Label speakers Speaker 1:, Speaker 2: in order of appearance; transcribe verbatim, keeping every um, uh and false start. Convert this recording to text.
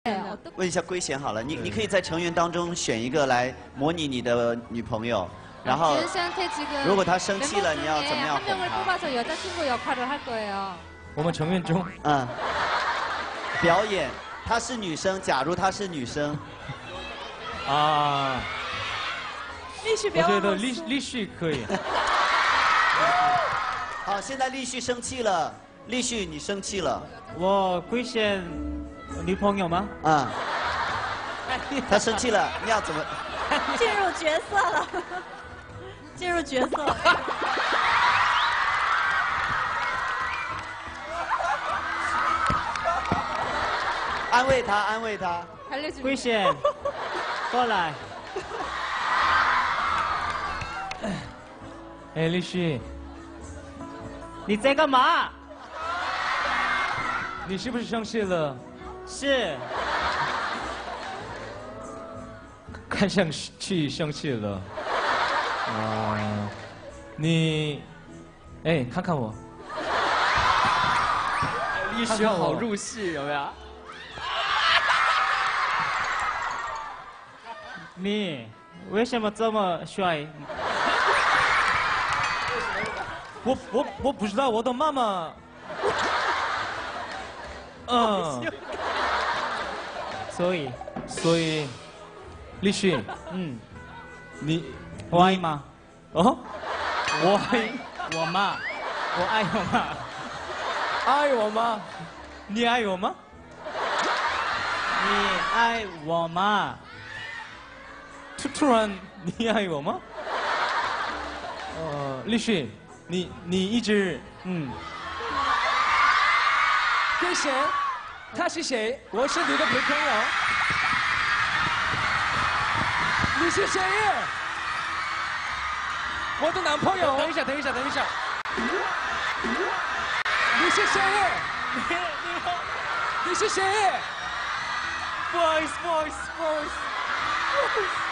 Speaker 1: 问一下圭贤好了，你你可以在成员当中选一个来模拟你的女朋友，然后如果她生气了，你要怎么样哄她？
Speaker 2: 我们成员中，
Speaker 1: 嗯，表演，她是女生，假如她是女生，
Speaker 2: 啊，
Speaker 3: 立旭，
Speaker 2: 我觉得立立旭可以。
Speaker 1: 好，现在立旭生气了，立旭你生气了，
Speaker 2: 我圭贤女朋友吗？
Speaker 1: 啊、嗯，她生气了，你要怎么？
Speaker 3: 进入角色了，进入角色了。
Speaker 1: 安慰她，安慰她。
Speaker 2: 圭贤，过来。哎，立旭，你在干嘛？你是不是生气了？是。看上去生气了。啊、呃，你，哎，看看我。
Speaker 4: 立旭好入戏，有没有？
Speaker 2: 你为什么这么帅？我我我不知道，我的妈妈。嗯。所以所以，立旭，嗯，你我爱吗？哦，我爱我妈，我爱我妈。爱我吗？你爱我吗？你爱我吗？突突然，你爱我吗？呃，立旭，你你一直嗯。
Speaker 4: 圭贤，他是谁？我是你的女朋友。你是谁？我的男朋友。等一下，等一下，等一下。你是谁？你你好，你是谁？不好意思，不好意思，不好意思。